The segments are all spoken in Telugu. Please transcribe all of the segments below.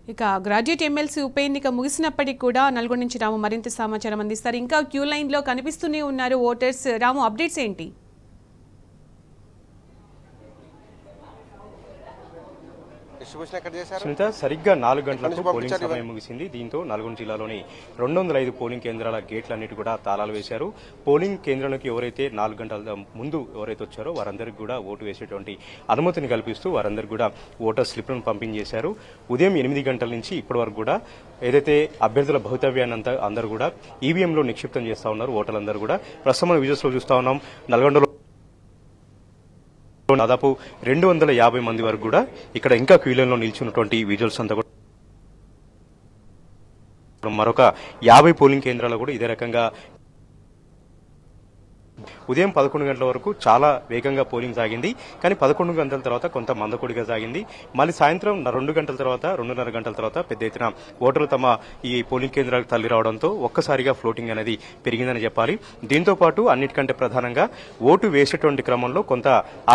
ఇక గ్రాడ్యుయేట్ ఎమ్మెల్సీ ఉప ఎన్నిక ముగిసినప్పటికీ కూడా నల్గొండ నుంచి రాము మరింత సమాచారం అందిస్తారు. ఇంకా క్యూ లైన్లో కనిపిస్తూనే ఉన్నారు ఓటర్స్. రాము, అప్డేట్స్ ఏంటి? సునీత, సరిగ్గా 4 గంటలకు పోలింగ్ సమయం ముగిసింది. దీంతో నల్గొండ జిల్లాలోని 205 పోలింగ్ కేంద్రాల గేట్లన్నిటి కూడా తాళాలు వేశారు. పోలింగ్ కేంద్రాలకు ఎవరైతే 4 గంటల ముందు ఎవరైతే వచ్చారో వారందరికీ కూడా ఓటు వేసేటువంటి అనుమతిని కల్పిస్తూ వారందరికీ కూడా ఓటర్ స్లిప్లను పంపించేశారు. ఉదయం 8 గంటల నుంచి ఇప్పటి వరకు కూడా ఏదైతే అభ్యర్థుల భవితవ్యాన్ని అందరూ కూడా ఈవీఎంలో నిక్షిప్తం చేస్తా ఉన్నారు ఓటర్లందరూ కూడా. ప్రస్తుతం మనం విజువల్స్ లో చూస్తా ఉన్నాం. నల్గొండలో దాదాపు 250 మంది వరకు కూడా ఇక్కడ ఇంకా క్యూలైన్లో నిల్చున్నటువంటి విజువల్స్ అంతా కూడా మరొక 50 పోలింగ్ కేంద్రాలు కూడా ఇదే రకంగా ఉదయం 11 గంటల వరకు చాలా వేగంగా పోలింగ్ సాగింది. కానీ 11 గంటల తర్వాత కొంత మందకొడిగా సాగింది. మళ్ళీ సాయంత్రం 2 గంటల తర్వాత 2:30 గంటల తర్వాత పెద్ద ఎత్తున ఓటర్లు తమ ఈ పోలింగ్ కేంద్రాలకు తరలి రావడంతో ఒక్కసారిగా ఫ్లోటింగ్ అనేది పెరిగిందని చెప్పాలి. దీంతో పాటు అన్నిటికంటే ప్రధానంగా ఓటు వేసేటువంటి క్రమంలో కొంత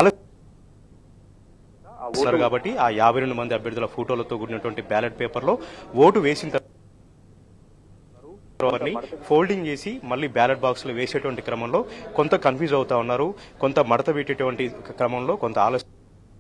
కాబట్టి ఆ 52 మంది అభ్యర్థుల ఫోటోలతో కూడినటువంటి బ్యాలెట్ పేపర్ లో ఓటు వేసిన ఫోల్డింగ్ చేసి మళ్ళీ బ్యాలెట్ బాక్స్ లో వేసేటువంటి క్రమంలో కొంత కన్ఫ్యూజ్ అవుతా ఉన్నారు. కొంత మడత పెట్టేటువంటి క్రమంలో కొంత ఆలస్యం.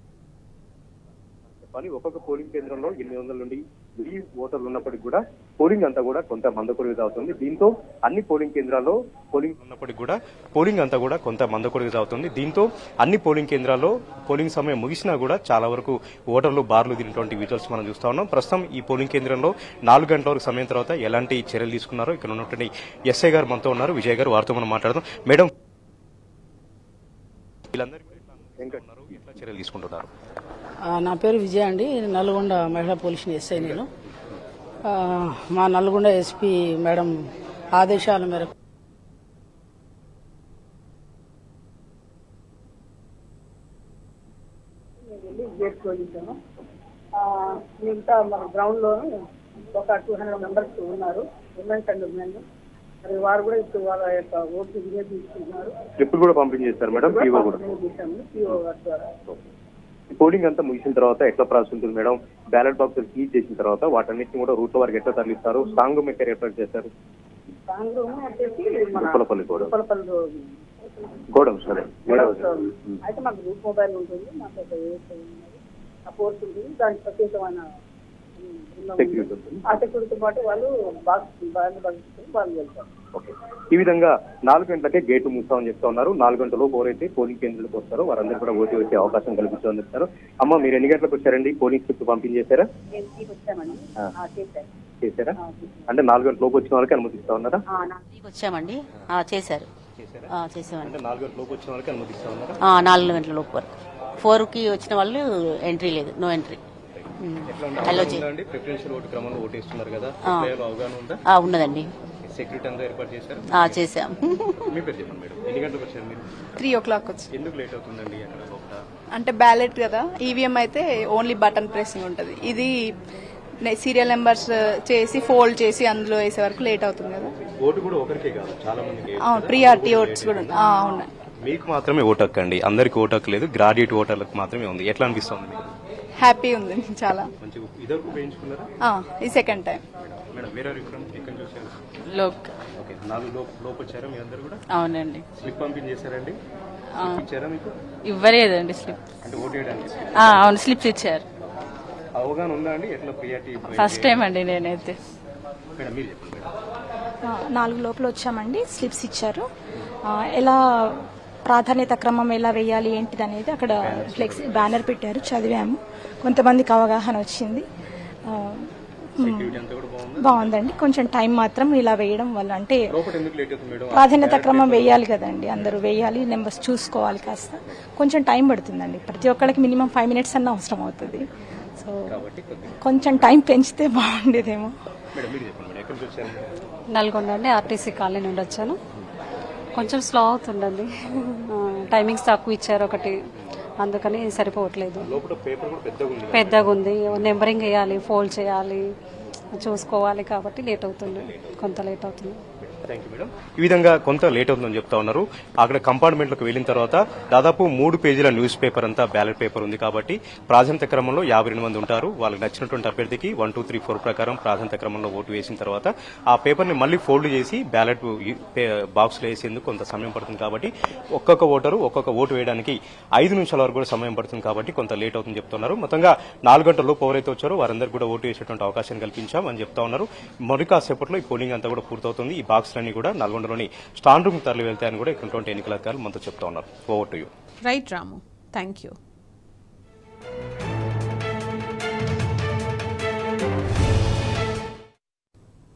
ఒక్కొక్క పోలింగ్ కేంద్రంలో 800 నుండి 1000 ఓటర్లు ఉన్నప్పటికీ కూడా పోలింగ్ అంతా కూడా కొంత మందకొడిగా అవుతుంది. దీంతో అన్ని పోలింగ్ కేంద్రాల్లో పోలింగ్ అంతా కూడా కొంత మందకొడిగా అవుతుంది. దీంతో అన్ని పోలింగ్ కేంద్రాల్లో పోలింగ్ సమయం ముగిసినా కూడా చాలా వరకు ఓటర్లు బార్లు తిరిగినటువంటి విజువల్స్ మనం చూస్తా ఉన్నాం. ప్రస్తుతం ఈ పోలింగ్ కేంద్రంలో 4 గంటల వరకు సమయం తర్వాత ఎలాంటి చర్యలు తీసుకున్నారో ఇక్కడ ఉన్నటువంటి ఎస్ఐ గారు మనతో ఉన్నారు. విజయ్ గారు, వారితో మనం మాట్లాడదాం. మేడం, వీళ్ళందరూ ఎట్లా చర్యలు తీసుకుంటున్నారు? నా పేరు విజయ అండి. నల్గొండ మహిళా పోలీస్ ఎస్ఐ. నేను మా నల్గొండ ఎస్పీ మేడం ఆదేశాల మేరకు మిగతా మన గ్రౌండ్ లో ఒక 200 మెంబర్స్ ఉన్నారు, ఉమెన్స్ అండ్ ఉమెన్. మరి వారు కూడా ఇప్పుడు వాళ్ళ యొక్క ఓట్లు వినియోగించుకుంటున్నారు. ఎప్పుడు కూడా పంపించేస్తారు మేడం? పీఓ ద్వారా. పోలింగ్ అంతా ముగిసిన తర్వాత ఎట్లా ప్రాసెస్ ఉంటుంది మేడం? బ్యాలెట్ బాక్స్ సీజ్ చేసిన తర్వాత వాటన్నిటిని కూడా రూట్ వారికి ఎట్లా తరలిస్తారు? స్ట్రాంగ్ రూమ్ ఎక్కడ ఏర్పాటు చేస్తారు? స్ట్రాంగ్ రూమ్ వచ్చేసి గోడౌన్స్ అయితే మాకు రూట్ మొబైల్ ఉంటుంది, మాకు ఒక సపోర్ట్ ఉంటుంది, దానికి ప్రత్యేకమైన ఆ సెక్యూరిటీతో పాటు వాళ్ళు వాళ్ళు వెళ్తారు. ఈ విధంగా 4 గంటలకే గేటు మూస్తామని చెప్తా ఉన్నారు. 4 గంటలకు ఎవరైతే పోలింగ్ కేంద్రాలకు వస్తారో వారందరూ కూడా ఓటు వచ్చే అవకాశం కల్పిస్తామని చెప్తారు. అమ్మ, మీరు ఎన్ని గంటలకు వచ్చారండి? పోలింగ్ స్లిప్ పంపించేశారా? చేశారా? అంటే 4 గంటల లోపు వచ్చిన వాళ్ళకి అనుమతిస్తా ఉన్నారా? వచ్చామండి, చేశారు. 4 గంటల లోపు వచ్చిన వాళ్ళకి అనుమతిస్తా ఉన్నారా? 4 గంటల లోపు వరకు. 4కి వచ్చిన వాళ్ళు ఎంట్రీ లేదు, నో ఎంట్రీ. ఉన్నదండి. సెక్యూరిటీ అంతా ఏర్పాటు చేశారు? చేశాం. మీ పేరు చెప్పండి మేడం. ఎన్ని గంటలకు వచ్చారు మీరు? 3 o'clock వచ్చి. ఎందుకు లేట్ అవుతుందండి అక్కడ లోపల? అంటే బ్యాలెట్ కదా, ఈవీఎం అయితే ఓన్లీ బటన్ ప్రెసింగ్ ఉంటుంది. ఇది సీరియల్ నెంబర్స్ చేసి ఫోల్డ్ చేసి అందులో వేసే వరకు లేట్ అవుతుంది కదా. ఓటు కూడా ఒకరికే కాదు, చాలా మందికి. ప్రియారిటీ ఓట్స్ కూడా అవును. మీకు మాత్రమే ఓటు హక్కు అండి, అందరికి ఓటు హక్కు లేదు. గ్రాడ్యుయేట్ ఓటర్లకు మాత్రమే ఉంది. ఎట్లా అనిపిస్తుంది మీకు? హ్యాపీ ఉంది చాలా. ఈ సెకండ్ టైం. అవునండి. స్లిప్ పంపించేశారండి? ఇవ్వలేదండి స్లిప్. అవును, స్లిప్స్ ఇచ్చారు. అవగాహన ఉందా అండి ఎట్లా ప్రియారిటీ? ఫస్ట్ టైం అండి నేనైతే. 4 లోపల వచ్చామండి, స్లిప్స్ ఇచ్చారు. ఎలా ప్రాధాన్యత క్రమం ఎలా వేయాలి ఏంటిది అనేది అక్కడ ఫ్లెక్సీ బ్యానర్ పెట్టారు, చదివాము. కొంతమందికి అవగాహన వచ్చింది. బాగుందండి. కొంచెం టైం మాత్రం ఇలా వేయడం వల్ల, అంటే ప్రాధాన్యత క్రమం వేయాలి కదండి, అందరూ వేయాలి, నెంబర్స్ చూసుకోవాలి. కాస్త కొంచెం టైం పడుతుందండి. ప్రతి ఒక్కరికి మినిమం 5 minutes అన్న అవసరం అవుతుంది. సో కొంచెం టైం పెంచితే బాగుండేదేమో. నల్గొండ అండి, ఆర్టీసీ కాలనీ నుండి వచ్చాను. కొంచెం స్లో అవుతుందండి, టైమింగ్స్ తక్కువ ఇచ్చారు ఒకటి, అందుకని సరిపోవట్లేదు. పెద్దగా ఉంది, నెంబరింగ్ వేయాలి, ఫోల్డ్ చేయాలి, చూసుకోవాలి, కాబట్టి లేట్ అవుతుంది, కొంత లేట్ అవుతుంది. Thank you madam. ఈ విధంగా కొంత లేట్ అవుతుందని చెప్తా ఉన్నారు. అక్కడ కంపార్ట్మెంట్లకు వెళ్లిన తర్వాత దాదాపు 3 పేజీల న్యూస్ పేపర్ అంతా బ్యాలెట్ పేపర్ ఉంది కాబట్టి ప్రాధాన్యత క్రమంలో 52 మంది ఉంటారు. వాళ్ళకి నచ్చినటువంటి అభ్యర్థికి 1, 2, 3, 4 ప్రకారం ప్రాధాన్యత క్రమంలో ఓటు వేసిన తర్వాత ఆ పేపర్ ని మళ్ళీ ఫోల్డ్ చేసి బ్యాలెట్ బాక్స్ లో వేసేందుకు కొంత సమయం పడుతుంది కాబట్టి ఒక్కొక్క ఓటరు ఒక్కొక్క ఓటు వేయడానికి 5 నిమిషాల వరకు కూడా సమయం పడుతుంది కాబట్టి కొంత లేట్ అవుతుందని చెప్తున్నారు. మొత్తంగా 4 గంటల లోపు ఎవరైతే వచ్చారో వారందరికీ కూడా ఓటు వేసేటువంటి అవకాశాన్ని కల్పించాం అని చెప్తా ఉన్నారు. మరి కాసేపట్లో ఈ పోలింగ్ అంతా కూడా పూర్తవుతుంది. ఈ బాక్స్లన్నీ కూడా నల్గొండలోని స్ట్రాంగ్ రూమ్ తరలి వెళ్తాయని కూడా ఇక్కడ ఎన్నికల అధికారులు మనతో చెప్తా ఉన్నారు. Over to you. Right Ramu, thank you.